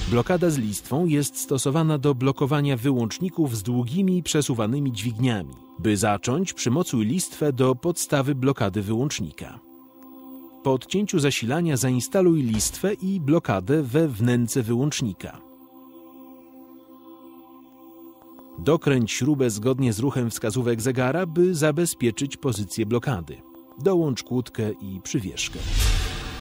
Blokada z listwą jest stosowana do blokowania wyłączników z długimi, przesuwanymi dźwigniami. By zacząć, przymocuj listwę do podstawy blokady wyłącznika. Po odcięciu zasilania zainstaluj listwę i blokadę we wnęce wyłącznika. Dokręć śrubę zgodnie z ruchem wskazówek zegara, by zabezpieczyć pozycję blokady. Dołącz kłódkę i przywieszkę.